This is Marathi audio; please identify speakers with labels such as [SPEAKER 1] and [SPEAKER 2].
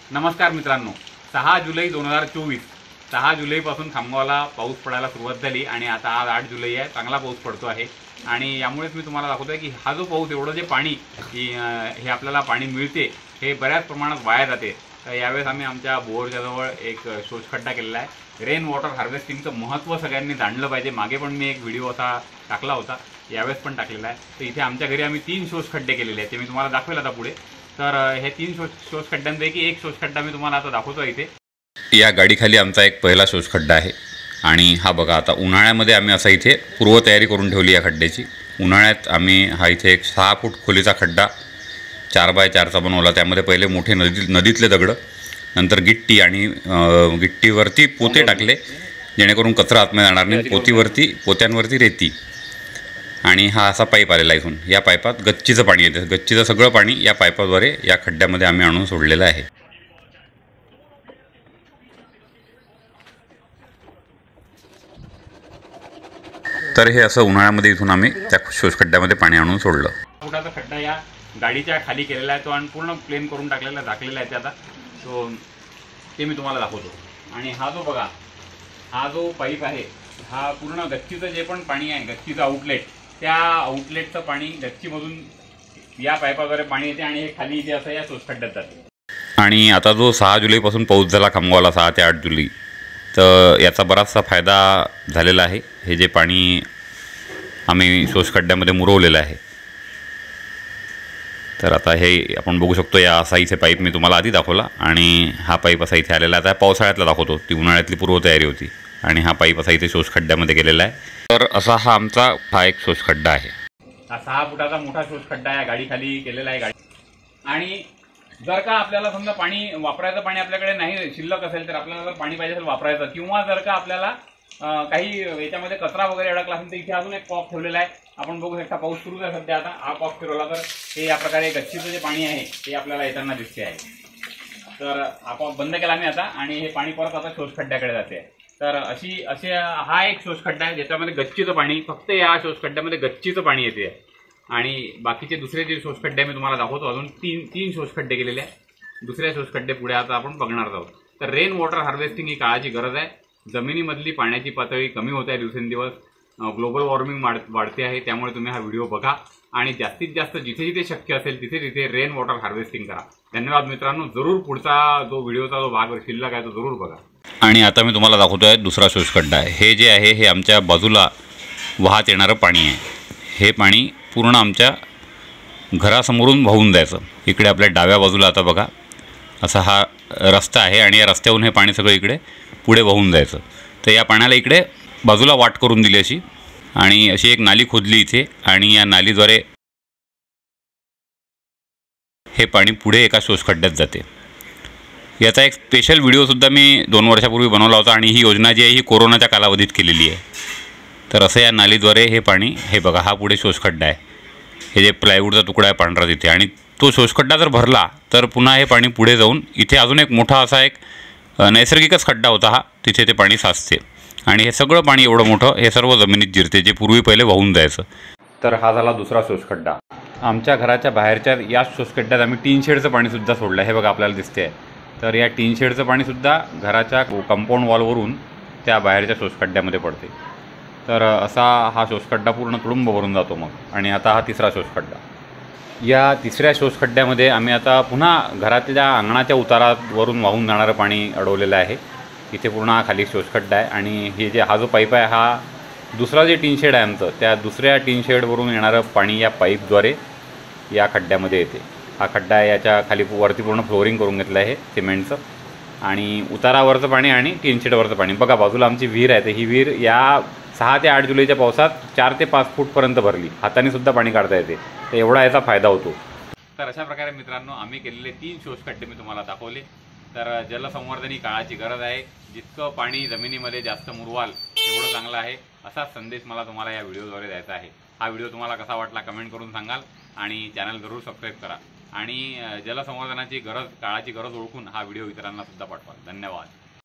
[SPEAKER 1] नमस्कार मित्रांनो, 6 जुलै 2024 6 जुलैपासून खामगावला पाऊस पडायला सुरुवात झाली आणि आता आज 8 जुलै आहे. चांगला पाऊस पडतो आहे आणि यामुळेच मी तुम्हाला दाखवतोय की हा जो पाऊस एवढं जे पाणी हे आपल्याला पाणी मिळते हे बऱ्याच प्रमाणात वाया जाते. तर यावेळेस आम्ही आमच्या बोरच्या जवळ एक शोषखड्डा केलेला आहे. रेन वॉटर हार्वेस्टिंगचं महत्त्व सगळ्यांनी जाणलं पाहिजे. मागे पण मी एक व्हिडिओ असा टाकला होता, यावेळेस पण टाकलेला आहे. तर इथे आमच्या घरी आम्ही 3 शोषखड्डे केलेले आहेत, ते मी तुम्हाला दाखवेल आता पुढे. तर हे 3 शोषखड्ड्यांपैकी एक शोषखड्डा मी तुम्हाला आता दाखवतो इथे.
[SPEAKER 2] या गाडीखाली आमचा एक पहिला शोषखड्डा आहे आणि हा बघा, आता उन्हाळ्यामध्ये आम्ही असा इथे पूर्वतयारी करून ठेवली या खड्ड्याची. उन्हाळ्यात आम्ही हा इथे एक 6 फूट खोलीचा खड्डा 4x4चा बनवला. त्यामध्ये पहिले मोठे नदीतले दगड, नंतर गिट्टी आणि गिट्टीवरती पोते टाकले जेणेकरून कचरा आतमध्ये जाणार नाही. पोत्यांवरती रेती आणि हा असा पाईप आलेला इथून. या पाईपात गच्चीचं पाणी येते. गच्चीचं सगळं पाणी या पाईपाद्वारे या खड्ड्यामध्ये आम्ही आणून सोडलेलं आहे. तर हे असं उन्हाळ्यामध्ये इथून आम्ही त्या शोषखड्ड्यामध्ये पाणी आणून सोडलं.
[SPEAKER 1] फुटाचा खड्डा या गाडीच्या खाली केलेला आहे तो आणि पूर्ण प्लेन करून टाकलेला झाकलेला आहे ते आता. तो ते मी तुम्हाला दाखवतो. आणि हा जो बघा, हा जो पाईप आहे हा पूर्ण गच्चीचं जे पण पाणी आहे, गच्चीचं आउटलेट, त्या आउटलेटचं पाणी गच्चीमधून या पाईपाद्वारे पाणी येते आणि हे खाली जे असं या शोषखड्ड्यात जाते.
[SPEAKER 2] आणि आता जो 6 जुलैपासून पाऊस झाला खामगावला 6 ते 8 जुलै, तर याचा बराचसा फायदा झालेला आहे. हे जे पाणी आम्ही शोषखड्ड्यामध्ये मुरवलेलं आहे, तर आता हे आपण बघू शकतो. या असा इथे पाईप मी तुम्हाला आधी दाखवला आणि हा पाईप असा इथे आलेला आहे. आता पावसाळ्यातला दाखवतो, ती उन्हाळ्यातली पूर्वतयारी होती. आणि हा पाईप असा इथे शोषखड्ड्यामध्ये गेलेला आहे. तर असा हा एक शोषखड्डा आहे.
[SPEAKER 1] हा 6 फुटाचा मोठा शोषखड्डा आहे, गाडी खाली केलेला आहे गाडी. आणि जर का आपल्याला समजा पाणी वापरायचं पाणी आपल्याकडे नाही शिल्लक असेल, तर आपल्याला जर पाणी पाहिजे असेल वापरायचं, किंवा जर का आपल्याला काही याच्यामध्ये कचरा वगैरे अडकला असेल, तर इथे अजून एक कॉक ठेवलेला आहे. आपण बघू शकता, पाऊस सुरूच आहे सध्या. आता हा कॉक फिरवला तर हे या प्रकारे गच्चीचं जे पाणी आहे ते आपल्याला येताना दिसते आहे. तर हा कॉक बंद केला मी आता आणि हे पाणी परत आता शोषखड्ड्याकडे जाते. तर असे हा एक शोषखड्डा आहे ज्याच्यामध्ये गच्चीचं पाणी, फक्त या शोषखड्ड्यामध्ये गच्चीचं पाणी येते. आणि बाकीचे दुसरे जे शोषखड्डे मी तुम्हाला दाखवतो. अजून तीन शोषखड्डे केलेले आहे. दुसऱ्या शोषखड्डे पुढे आता आपण बघणार आहोत. तर रेन वॉटर हार्वेस्टिंग ही काळाची गरज आहे. जमिनीमधली पाण्याची पातळी कमी होत आहे दिवसेंदिवस. ग्लोबल वॉर्मिंग वाढते आहे. त्यामुळे तुम्ही हा व्हिडिओ बघा आणि जास्तीत जास्त जिथे जिथे शक्य असेल तिथे तिथे रेन वॉटर हार्वेस्टिंग करा. धन्यवाद मित्रांनो. जरूर पुढचा जो व्हिडिओचा जो भाग शिल्लक आहे तो जरूर बघा.
[SPEAKER 2] आणि आता मी तुम्हाला दाखवतोय दुसरा शोषखड्डा आहे. हे जे आहे हे आमच्या बाजूला वाहत येणारं पाणी आहे. हे पाणी पूर्ण आमच्या घरासमोरून वाहून जायचं. इकडे आपल्या डाव्या बाजूला आता बघा असा हा रस्ता आहे आणि या रस्त्यावरून हे पाणी सगळं इकडे पुढे वाहून जायचं. तर या पाण्याला इकडे बाजूला वाट करून दिली अशी, आणि अशी एक नाली खोदली इथे, आणि या नालीद्वारे हे पाणी पुढे एका शोषखड्ड्यात जाते. याचा एक स्पेशल व्हिडिओसुद्धा मी 2 वर्षापूर्वी बनवला होता आणि ही योजना जी आहे ही कोरोनाच्या कालावधीत केलेली आहे. तर असं या नालीद्वारे हे पाणी, हे बघा हा पुढे शोषखड्डा आहे, हे जे प्लायवूडचा तुकडा आहे पांढरा तिथे, आणि तो शोषखड्डा जर भरला तर पुन्हा हे पाणी पुढे जाऊन इथे अजून एक मोठा असा एक नैसर्गिकच खड्डा होता हा, तिथे ते पाणी साचते आणि हे सगळं पाणी एवढं मोठं हे सर्व जमिनीत जिरते, जे पूर्वी पहिले वाहून जायचं. तर हा झाला दुसरा शोषखड्डा. आमच्या घराच्या बाहेरच्या या शोषखड्ड्यात आम्ही टीन शेडचं पाणीसुद्धा सोडलं आहे. हे बघा आपल्याला दिसते आहे. तर या टीन शेडचं पाणीसुद्धा घराच्या कंपाऊंड वॉलवरून त्या बाहेरच्या शोषखड्ड्यामध्ये पडते. तर असा हा शोषखड्डा पूर्ण तुडुंब भरून जातो मग. आणि आता हा तिसरा शोषखड्डा. या तिसऱ्या शोषखड्ड्यामध्ये आम्ही आता पुन्हा घरातल्या अंगणाच्या उतारावरून वाहून जाणारं पाणी अडवलेलं आहे. इथे पूर्ण हा खाली शोषखड्डा आहे आणि हे जे हा जो पाईप आहे हा दुसरा जे टीन शेड आहे आमचं, त्या दुसऱ्या टीन शेडवरून येणारं पाणी या पाईपद्वारे या खड्ड्यामध्ये येते. हा खड्डा आहे, याच्या खाली वरती पूर्ण फ्लोरिंग करून घेतलं आहे सिमेंटचं, आणि उतारावरचं पाणी आणि टीन शेडवरचं पाणी. बघा बाजूला आमची विहीर आहे. तर ही विहीर या 6 ते 8 जुलैच्या पावसात 4 ते 5 फूटपर्यंत भरली. हाताने सुद्धा पाणी काढता येते. तर एवढा याचा फायदा होतो.
[SPEAKER 1] तर अशा प्रकारे मित्रांनो आम्ही केलेले 3 शोषखड्डे मी तुम्हाला दाखवले. तर जलसंवर्धन ही काळाची गरज आहे. जितकं पाणी जमिनीमध्ये जास्त मुरवाल तेवढं चांगलं आहे, असा संदेश मला तुम्हाला या व्हिडिओद्वारे द्यायचा आहे. हा व्हिडिओ तुम्हाला कसा वाटला कमेंट करून सांगाल आणि चॅनल जरूर सबस्क्राईब करा. आणि जलसंवर्धनाची काळाची गरज ओळखून हा व्हिडिओ इतरांना सुद्धा पाठवा. धन्यवाद.